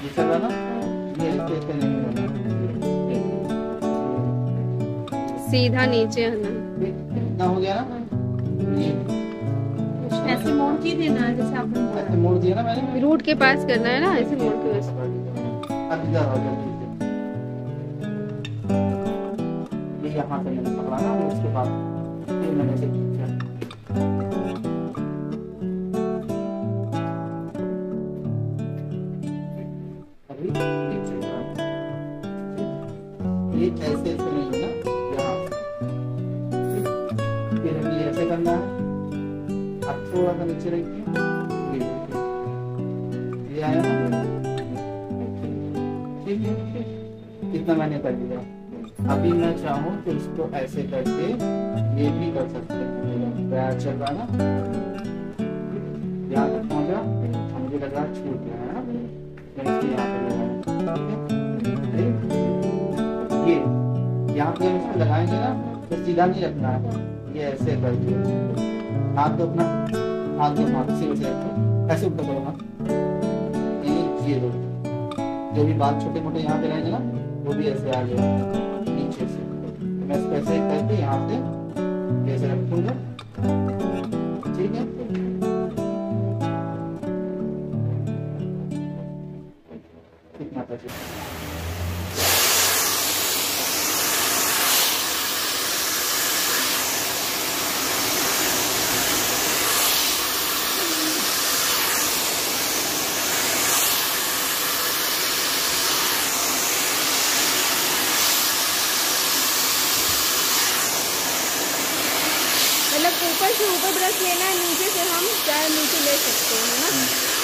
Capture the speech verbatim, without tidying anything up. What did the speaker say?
ये चल रहा ना, ये ऐसे नहीं होना, सीधा नीचे आना। इतना हो गया ना, ये ऐसे मोड़ के देना जैसे आपने ऐसे मोड़ दिया ना मैंने, रूट के पास करना है ना, ऐसे मोड़ के बस। अब इधर हो गया, ये यहाँ पे मैंने पकड़ा ना, उसके बाद फिर मैंने इसे खींचा। अभी ये चल रहा है, ये ऐसे ऐसे नहीं है ना, यहाँ फिर अभी ऐसे करना है, अब थोड़ा सा नीचे रखिए, ये आया ना, ठीक है, कितना मैंने कर दिया। अभी मैं चाहूँ तो इसको ऐसे करके ये भी कर सकते हैं, पैर चल रहा ना, यहाँ तक पहुँचा, मुझे लग रहा छूट गया है ना, मैं इसको यहाँ पे लगाया, ये यहाँ पे हम इसको लगाएंगे ना तो सीधा नहीं रखना है, ये ऐसे करके हाथ दो अपना, हाथ दो, हाथ से ऐसे रखो, ऐसे ऊपर करो हाथ, ये दो, जो भी बाल छोटे मोटे यहाँ पे रहेंगे ना वो भी ऐसे आ गए नीचे से, मैं इसको ऐसे करके यहाँ से ऐसे रखूंगा, ठीक है। कितना पैसे मतलब ऊपर से ऊपर ब्रश लेना है, नीचे से हम चाहे नीचे ले सकते हैं, है ना।